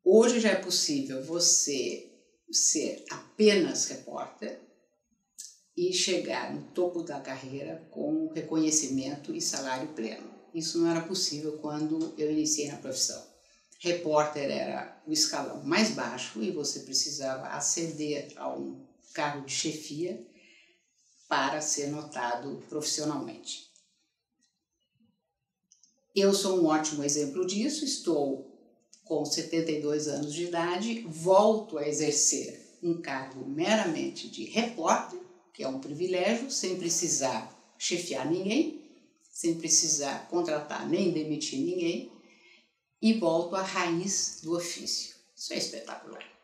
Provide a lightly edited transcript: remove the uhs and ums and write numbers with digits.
Hoje já é possível você ser apenas repórter e chegar no topo da carreira com reconhecimento e salário pleno. Isso não era possível quando eu iniciei na profissão. Repórter era o escalão mais baixo e você precisava ascender a um cargo de chefia para ser notado profissionalmente. Eu sou um ótimo exemplo disso, estou com 72 anos de idade, volto a exercer um cargo meramente de repórter, que é um privilégio, sem precisar chefiar ninguém, sem precisar contratar nem demitir ninguém, e volto à raiz do ofício. Isso é espetacular.